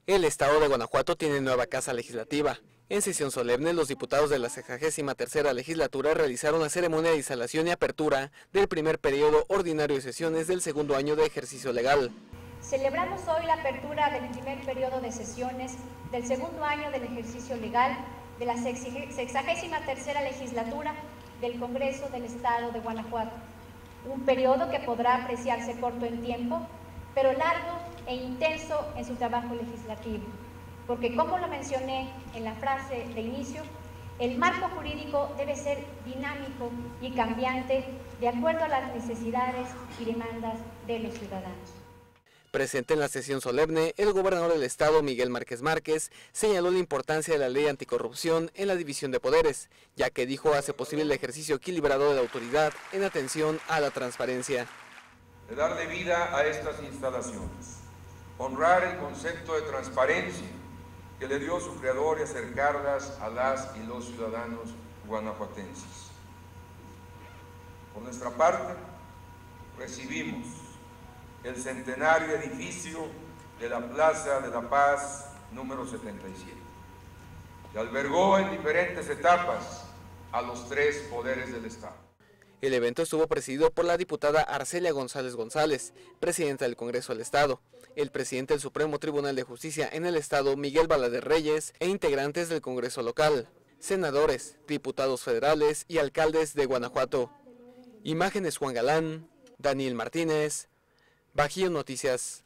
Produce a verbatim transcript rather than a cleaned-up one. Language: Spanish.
El estado de Guanajuato tiene nueva casa legislativa. En sesión solemne, los diputados de la sexagésima tercera legislatura realizaron la ceremonia de instalación y apertura del primer periodo ordinario de sesiones del segundo año de ejercicio legal. Celebramos hoy la apertura del primer periodo de sesiones del segundo año del ejercicio legal de la sexagésima tercera legislatura del Congreso del Estado de Guanajuato. Un periodo que podrá apreciarse corto en tiempo, pero largo e intenso en su trabajo legislativo, porque como lo mencioné en la frase de inicio, el marco jurídico debe ser dinámico y cambiante de acuerdo a las necesidades y demandas de los ciudadanos. Presente en la sesión solemne, el gobernador del estado, Miguel Márquez Márquez, señaló la importancia de la ley anticorrupción en la división de poderes, ya que dijo hace posible el ejercicio equilibrado de la autoridad en atención a la transparencia. De darle vida a estas instalaciones, honrar el concepto de transparencia que le dio su creador y acercarlas a las y los ciudadanos guanajuatenses. Por nuestra parte, recibimos el centenario edificio de la Plaza de la Paz número setenta y siete, que albergó en diferentes etapas a los tres poderes del Estado. El evento estuvo presidido por la diputada Arcelia González González, presidenta del Congreso del Estado, el presidente del Supremo Tribunal de Justicia en el Estado, Miguel Valadez Reyes, e integrantes del Congreso local, senadores, diputados federales y alcaldes de Guanajuato. Imágenes Juan Galán, Daniel Martínez, Bajío Noticias.